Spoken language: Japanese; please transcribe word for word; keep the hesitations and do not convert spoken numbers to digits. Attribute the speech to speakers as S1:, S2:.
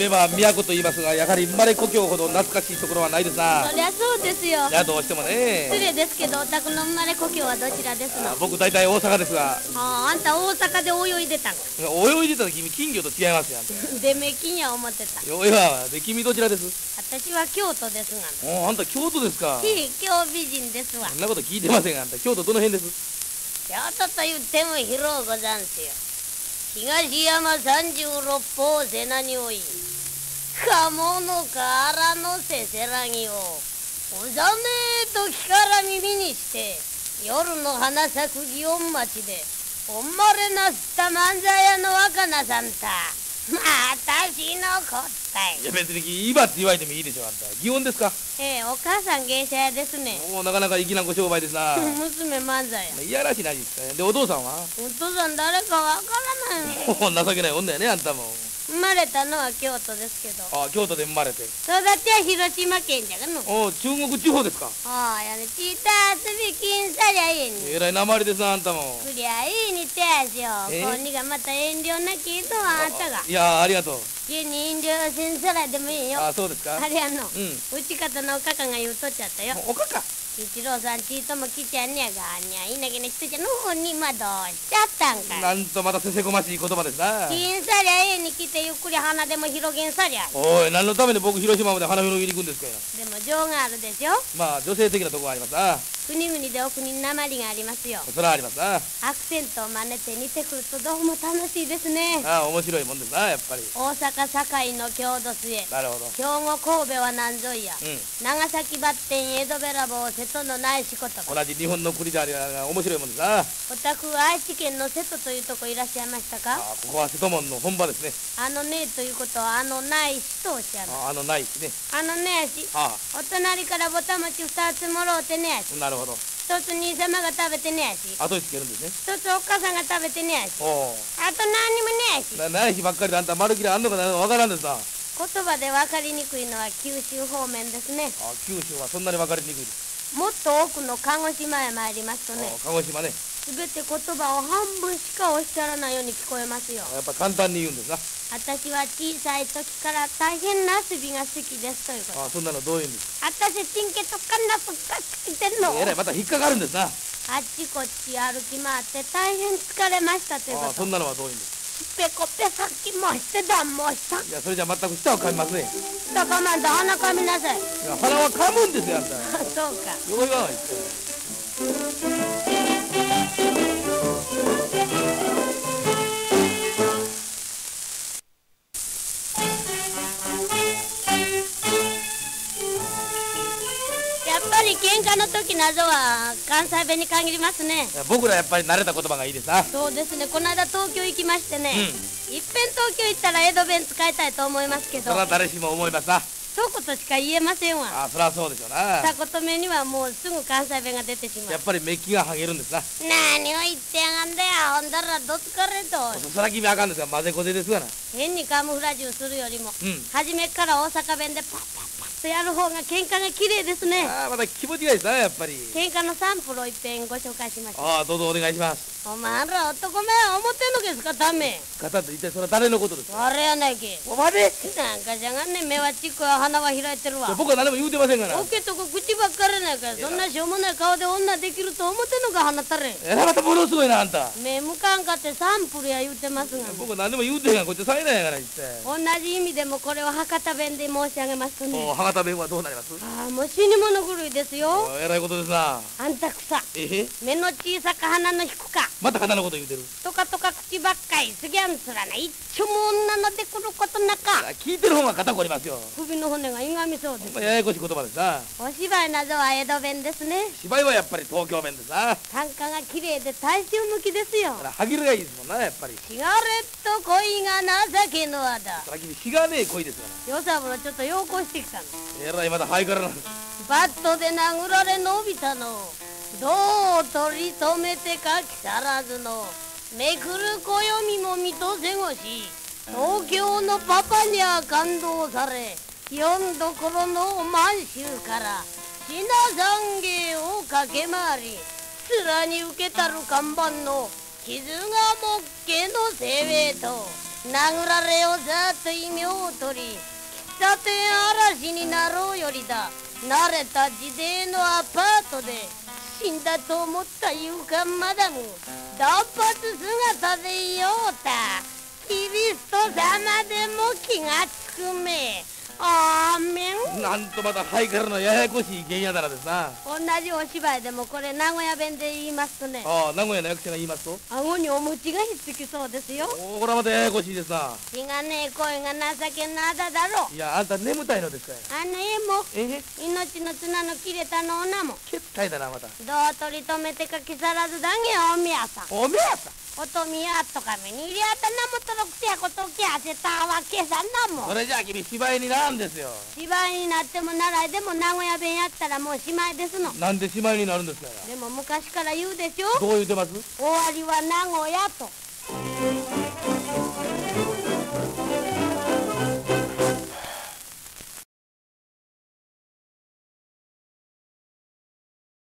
S1: 目は都と言いますが、やはり生まれ故郷ほど懐かしいところはないですな。
S2: そりゃそうですよ。
S1: いや、どうしてもね。
S2: 失礼ですけど、お宅の生まれ故郷はどちらですの？
S1: 僕大体大阪ですが。
S2: ああ、あんた大阪で泳いでたんか。
S1: 泳いでた時君金魚と違いますよ。
S2: でめきには思ってた。
S1: よいや、で君どちらです？
S2: 私は京都ですが。
S1: おあんた京都ですか？
S2: ひい、京美人ですわ。
S1: そんなこと聞いてませんが、あんた京都どの辺です？
S2: 京都と言っても広うござんすよ。東山三十六方瀬名におい、鴨のからのせせらぎをおざめと木から耳にして、夜の花咲く祇園町でおんまれなすった漫才屋の若菜さんた。まあ私のこったい。
S1: いや別に今って言われてもいいでしょ。あんた祇園ですか？
S2: ええ、お母さん芸者屋ですね。
S1: おお、なかなか粋なご商売ですな。
S2: 娘漫才や。
S1: いやらしいないですか。でお父さんは？
S2: お父さん誰かわからない。
S1: お情けない女やね、あんたも。
S2: 生まれたのは京都ですけど、
S1: あ、京都で生まれて。
S2: 育ちは広島県じゃがの。
S1: おお、中国地方ですか？
S2: ああ、やね、ちいた遊び金さりゃいいに。
S1: えらいなまりですな、あんたも。
S2: くりゃいいに手足よ。
S1: え
S2: こんにがまた遠慮なきとはあんたが。
S1: いや、ありがとう。
S2: 家に遠慮せんさらでもいいよ。
S1: あ、そうですか？
S2: あれやの、
S1: うん。
S2: うち方のおかかが言うとっちゃったよ。
S1: おかか。
S2: 一郎さんちいとも来ちゃんにゃがあにゃいなげな人じゃのほんにまどうしちゃったんかい。
S1: なんとまたせせこましい言葉ですな。
S2: 金さりゃええに来てゆっくり花でも広げんさりゃ。
S1: おい、何のために僕広島まで花広げに行くんですかよ。
S2: でも情があるでしょ。
S1: まあ女性的なとこがありますな。
S2: 国々でお国に訛りがありますよ。
S1: それはありますな。
S2: アクセントを真似て似てくるとどうも楽しいですね。
S1: ああ、面白いもんですな、やっぱり。
S2: 大阪堺の郷土末、
S1: なるほど。
S2: 兵庫神戸は南ぞいや、
S1: う
S2: 長崎バッテン江戸べらぼう瀬戸のないし言葉。
S1: ん。同じ日本の国でありながら面白いもんですな。
S2: お宅は愛知県の瀬戸というとこいらっしゃいましたか？
S1: ああ、ここは瀬戸門の本場ですね。
S2: あのねということはあのないしとおっしゃる。
S1: ああ、あのないしね。
S2: あのねやし、
S1: あ
S2: お隣からぼたもち二つもろうてねやし、
S1: あ、なるほど。
S2: 一つ兄様が食べてねやし、
S1: 後につけるんですね。
S2: 一つおっかさんが食べてねやし、
S1: おお。
S2: あと何にもねやし。
S1: なないしばっかりであんたまるきりあんのかないのかわからんですな。
S2: 言葉で分かりにくいのは九州方面ですね。
S1: ああ、九州はそんなに分かりにくいです。
S2: もっと奥の鹿児島へ参りますとね、
S1: ああ、鹿児島ね。
S2: すべて言葉を半分しかおっしゃらないように聞こえますよ。
S1: やっぱ簡単に言うんですな。
S2: 私は小さい時から大変な遊びが好きですということ。
S1: ああ、そんなのどういうんです？
S2: 私チンケとかなぷかつきてんの。
S1: えらい、また引っかかるんですな。
S2: あっちこっち歩き回って大変疲れましたというこ
S1: ああ、
S2: と。
S1: そんなのはどういうんです？
S2: ペコペさっきもしてだもした。
S1: いや、それじゃ全く舌を噛みますね。
S2: だかまんと鼻かみなさい。
S1: いや、鼻は噛むんですよ、あんた。
S2: あ、そうか。
S1: よいわ言って。
S2: やっぱり喧嘩の時などは関西弁に限りますね。
S1: いや僕らやっぱり慣れた言葉がいいですな。
S2: そうですね、この間東京行きましてね、
S1: うん。
S2: いっぺん東京行ったら江戸弁使いたいと思いますけど、
S1: それは誰しも思いますな。
S2: 一言しか言えませんわ。
S1: ああ、そりゃそうでしょうな。
S2: 二言目にはもうすぐ関西弁が出てしまう。
S1: やっぱりメッキが剥げるんですな。
S2: 何を言ってやがんだよ、ほんだらどつかれと。
S1: そら君あかんですが、混ぜこぜですがな。
S2: 変にカムフラージュするよりも、
S1: うん。
S2: 初めっから大阪弁でパッパッパッとやる方が喧嘩が綺麗ですね。
S1: ああ、また気持ちがいいですな、やっぱり。
S2: 喧嘩のサンプルを一遍ご紹介しました。
S1: ああ、どうぞお願いします。
S2: お前ら男めは思ってんのですか、ダメ。
S1: 方と一体それは誰のことですか？
S2: あれやないけ。
S1: お前で。
S2: なんかじゃがんね、目はちっこい鼻は開いてるわ。
S1: 僕は何も言うてませんがな。
S2: おけとこ口ばっかりないから、そんなしょうもない顔で女できると思ってんのか、鼻たれ。
S1: えらまたものすごいな、あんた。
S2: 目向かんかってサンプルや言うてますが、
S1: 僕は何でも言うてへんが、こっちさえないやから言って。
S2: 同じ意味でもこれを博多弁で申し上げますと
S1: お
S2: ね、
S1: 博多弁はどうなります？
S2: ああ、もう死に物狂いですよ。
S1: おえらいことですな。
S2: あんたくさ、
S1: えへ
S2: 目の小さか鼻の低か、
S1: また鼻のこと言うてる。
S2: とかとか口ばっかいすぎゃんつらな、一丁も女のでくることなか。
S1: 聞いてる方が肩こりますよ。
S2: 首の骨がいがみそうです。
S1: ややこしい言葉ですな。
S2: お芝居などは江戸弁ですね。
S1: 芝居はやっぱり東京弁ですな。
S2: 短歌が綺麗で大衆向きですよ。
S1: だから歯切れがいいですもんな、やっぱり。
S2: シガレット恋が情けのあだ。
S1: そら君、しがねえ恋ですよ
S2: 与三郎ちょっと要行してきたの。
S1: な。えらいまたハイカラな。
S2: バットで殴られのびたの。どう取り留めてか木更津の。めくる暦も見とせごし。東京のパパには感動され。四どころの満州から品三芸を駆け回り、面に受けたる看板の傷がもっけの精鋭と殴られよざと異名を取り喫茶店嵐になろうよりだ。慣れた時代のアパートで死んだと思った勇敢マダム断髪姿でようた。キリスト様でも気がつくめ。アーメン。
S1: なんとまたハイカラのややこしい原野だらですな。
S2: 同じお芝居でもこれ名古屋弁で言いますとね、
S1: ああ、名古屋の役者が言いますと、
S2: 顎にお餅がひっつきそうですよ。
S1: おお、これはまたややこしいですな。
S2: 血がねえ声が情けなだだろう。
S1: いや、あんた眠たいのですかい。
S2: あの絵も
S1: えへ、
S2: 命の綱の切れたの女も
S1: けったいだな、また。
S2: どう取り留めてかきさらずだげおみやさん。
S1: おめえさん。
S2: おとみやっとかめに入れあたなもとろくてやこときあせたわけさんだもん。
S1: それじゃあ君芝居になるんですよ。
S2: 芝居になっても習いでも名古屋弁やったらもうしまいですの。
S1: なんで芝居になるんですか。
S2: でも昔から言うでしょ、
S1: どう言うてます。
S2: 終わりは名古屋と。